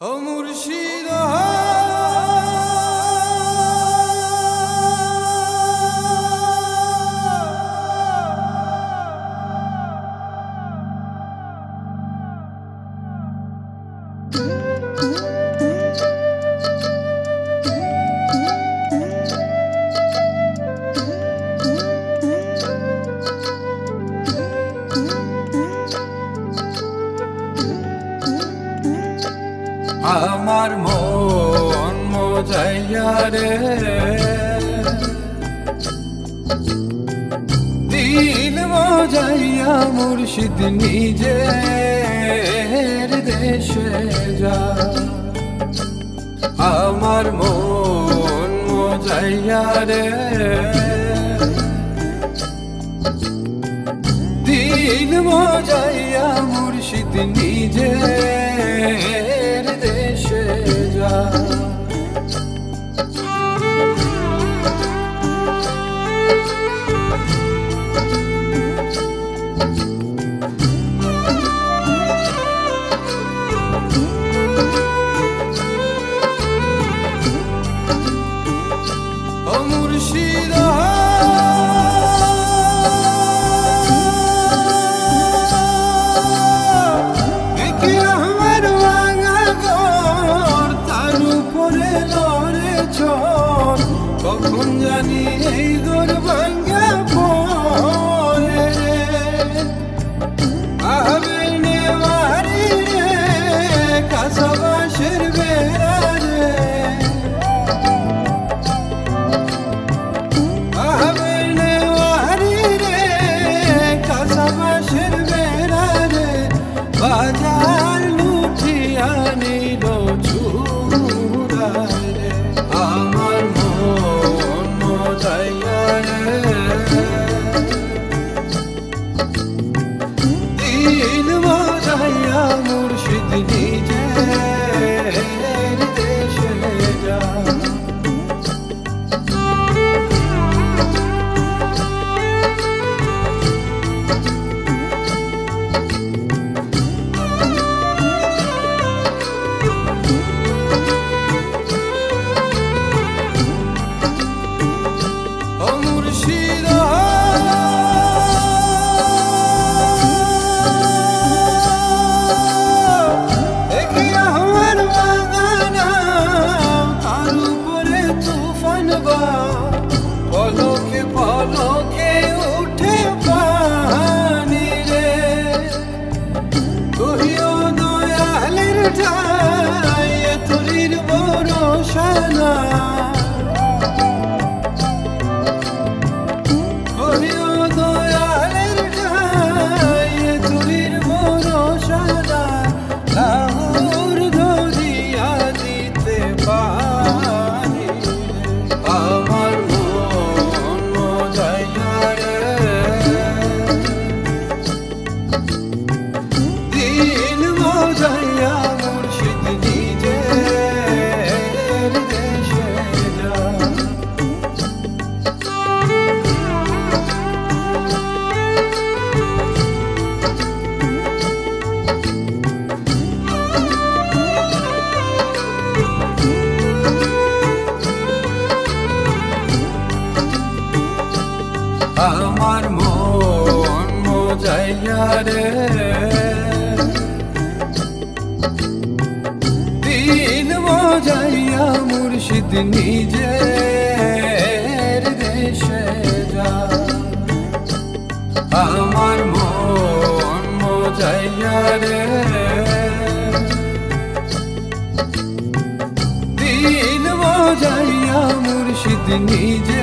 ও মুর্শিদ আমার মন মজাইয়া রে দিল মজাইয়া মুর্শিদ নিজের দেশে যা। আমার মন মজাইয়া রে দিল মজাইয়া মুর্শিদ নিজের দেশে যা। ও মুর্শিদ কখন জানি এই দোর ভাঙ্গা পড়ে রে আবে নেওয়ারি রে কাসাবাসের বেড়া রে আবে নেওয়ারি রে কাসাবাসের বেড়া রে বাজার লুঠিয়া নিল চূড়া রে। আমার মন মজাইয়া রে দিল মজাইয়া মুর্শিদ নিজের দেশে যা। পলকে পলকে উঠে পানি রে কহিও দয়ালের ঠাই তোরির ভরসা না। কহিও দয়ালের ঠাই তোরির ভরসা না। লাহুর ধরিয়া দিতে পারি আমার মন মজাইয়া রে দিল মজাইয়া মুর্শিদ নিজের দেশে যা। আমার মন মজাইয়া রে দিল মজাইয়া মুর্শিদ নিজের দেশে যা। আমার মন মজাইয়া রে দিল মজাইয়া মুর্শিদ নিজে